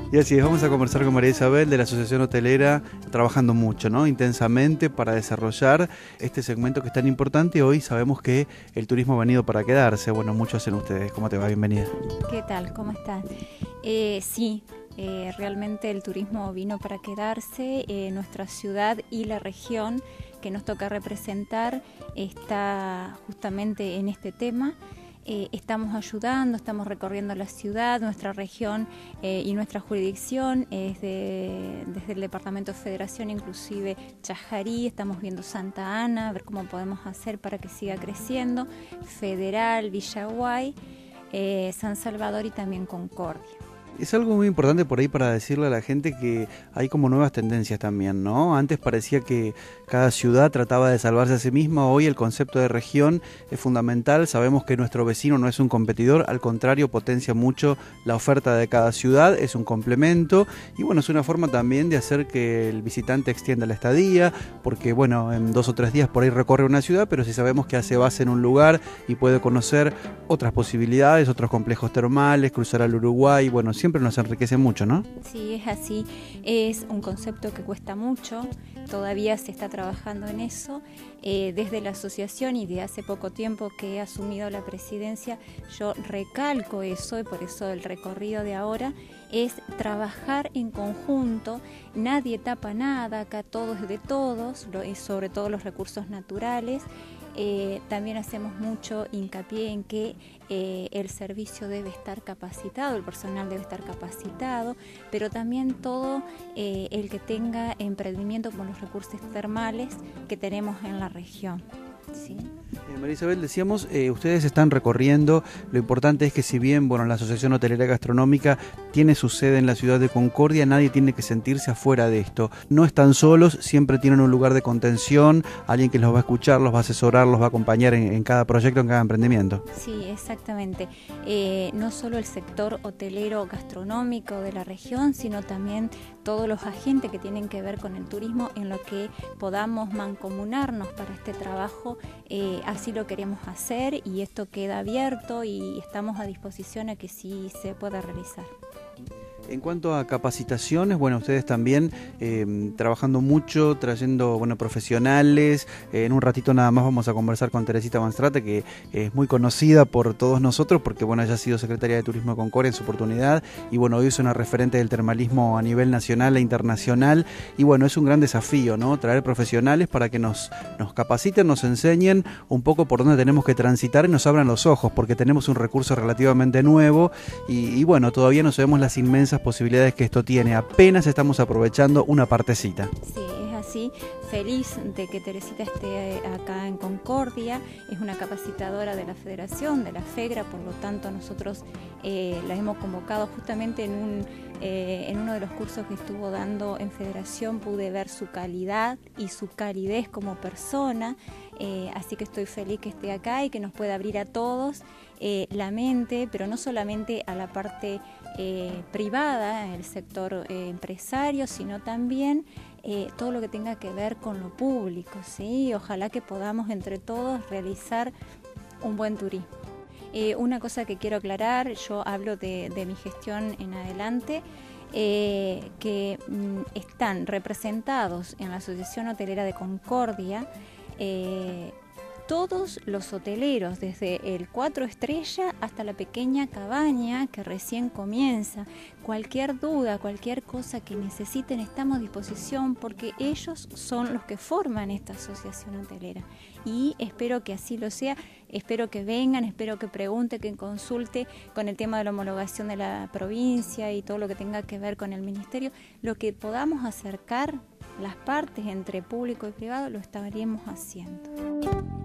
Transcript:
Y así es, vamos a conversar con María Isabel de la Asociación Hotelera, trabajando mucho, ¿no? Intensamente para desarrollar este segmento que es tan importante. Hoy sabemos que el turismo ha venido para quedarse. Bueno, mucho hacen ustedes. ¿Cómo te va? Bienvenida. ¿Qué tal? ¿Cómo estás? Sí, realmente el turismo vino para quedarse. Nuestra ciudad y la región que nos toca representar está justamente en este tema. Estamos ayudando, estamos recorriendo la ciudad, nuestra región y nuestra jurisdicción es desde el Departamento de Federación, inclusive Chajarí, estamos viendo Santa Ana, a ver cómo podemos hacer para que siga creciendo, Federal, Villaguay, San Salvador y también Concordia. Es algo muy importante por ahí para decirle a la gente que hay como nuevas tendencias también, ¿no? Antes parecía que cada ciudad trataba de salvarse a sí misma, hoy el concepto de región es fundamental, sabemos que nuestro vecino no es un competidor, al contrario potencia mucho la oferta de cada ciudad, es un complemento y bueno, es una forma también de hacer que el visitante extienda la estadía, porque bueno, en 2 o 3 días por ahí recorre una ciudad, pero si sabemos que hace base en un lugar y puede conocer otras posibilidades, otros complejos termales, cruzar al Uruguay, bueno, siempre nos enriquece mucho, ¿no? Sí, es así. Es un concepto que cuesta mucho, todavía se está trabajando en eso. Desde la asociación y de hace poco tiempo que he asumido la presidencia, yo recalco eso y por eso el recorrido de ahora es trabajar en conjunto, nadie tapa nada, acá todo es de todos, sobre todo los recursos naturales. También hacemos mucho hincapié en que el servicio debe estar capacitado, el personal debe estar capacitado, pero también todo el que tenga emprendimiento con los recursos termales que tenemos en la región. ¿Sí? María Isabel, decíamos, ustedes están recorriendo, lo importante es que si bien bueno, la Asociación Hotelera Gastronómica tiene su sede en la ciudad de Concordia, nadie tiene que sentirse afuera de esto. No están solos, siempre tienen un lugar de contención, alguien que los va a escuchar, los va a asesorar, los va a acompañar en cada proyecto, en cada emprendimiento. Sí, exactamente. No solo el sector hotelero gastronómico de la región, sino también todos los agentes que tienen que ver con el turismo en lo que podamos mancomunarnos para este trabajo. Así lo queremos hacer y esto queda abierto y estamos a disposición a que sí se pueda realizar. En cuanto a capacitaciones, bueno, ustedes también trabajando mucho, trayendo profesionales. En un ratito nada más vamos a conversar con Teresita Manstrate, que es muy conocida por todos nosotros, porque bueno, ella ha sido secretaria de Turismo de Concordia en su oportunidad, y bueno, hoy es una referente del termalismo a nivel nacional e internacional, y bueno, es un gran desafío, ¿no? Traer profesionales para que nos capaciten, nos enseñen un poco por dónde tenemos que transitar y nos abran los ojos, porque tenemos un recurso relativamente nuevo, y bueno, todavía no sabemos las inmensas posibilidades que esto tiene, apenas estamos aprovechando una partecita. Sí, es así, feliz de que Teresita esté acá en Concordia, es una capacitadora de la Federación, de la FEGRA, por lo tanto nosotros la hemos convocado justamente en uno de los cursos que estuvo dando en Federación, pude ver su calidad y su calidez como persona, así que estoy feliz que esté acá y que nos pueda abrir a todos la mente, pero no solamente a la parte privada, el sector empresario, sino también todo lo que tenga que ver con lo público, ¿sí? Ojalá que podamos entre todos realizar un buen turismo. Una cosa que quiero aclarar, yo hablo de mi gestión en adelante, que están representados en la Asociación Hotelera de Concordia todos los hoteleros, desde el 4 estrellas hasta la pequeña cabaña que recién comienza. Cualquier duda, cualquier cosa que necesiten, estamos a disposición porque ellos son los que forman esta asociación hotelera. Y espero que así lo sea, espero que vengan, espero que pregunte, que consulte con el tema de la homologación de la provincia y todo lo que tenga que ver con el ministerio. Lo que podamos acercar las partes entre público y privado lo estaríamos haciendo.